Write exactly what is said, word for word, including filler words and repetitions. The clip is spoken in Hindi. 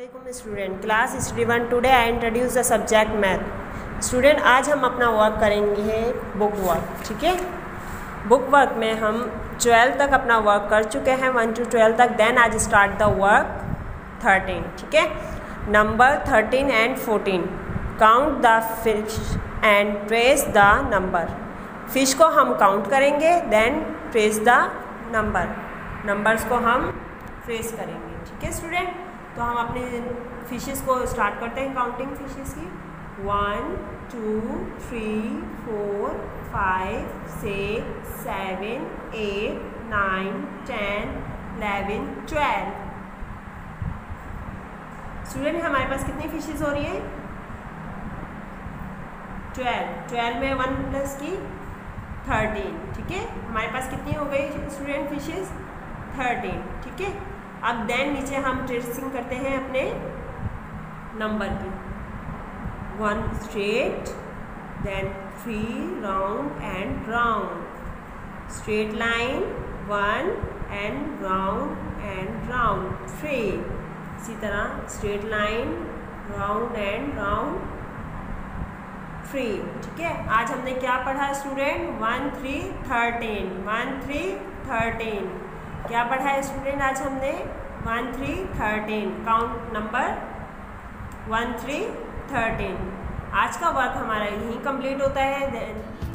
अस्सलामुअलैकुम student, class study one. Today I introduce the subject math. Student, आज हम अपना वर्क करेंगे बुक वर्क। ठीक है, बुक वर्क में हम ट्वेल्व तक अपना वर्क कर चुके हैं, वन टू ट्वेल्व तक। देन आज स्टार्ट द वर्क थर्टीन। ठीक है, number thirteen and fourteen. Count the fish and trace the number. Fish को हम काउंट करेंगे, then trace the number. Numbers को हम ट्रेस करेंगे। ठीक है स्टूडेंट, तो हम अपनी फिशेस को स्टार्ट करते हैं काउंटिंग फिशेस की। One two three four five six seven eight nine ten eleven twelve. Student, हमारे पास कितनी फिशेस हो रही है? ट्वेल्व। ट्वेल्व में वन प्लस की थर्टीन। ठीक है, हमारे पास कितनी हो गई स्टूडेंट फिशेस? थर्टीन। ठीक है, अब देन नीचे हम ट्रेसिंग करते हैं अपने नंबर की। One straight, then three round and round, straight line one and round and round three. इसी तरह straight line round and round three. ठीक है, आज हमने क्या पढ़ा student? One three thirteen. One three thirteen क्या पढ़ा है स्टूडेंट? आज हमने one three thirteen count number one three thirteen. आज का वर्क हमारा यहीं कंप्लीट होता है।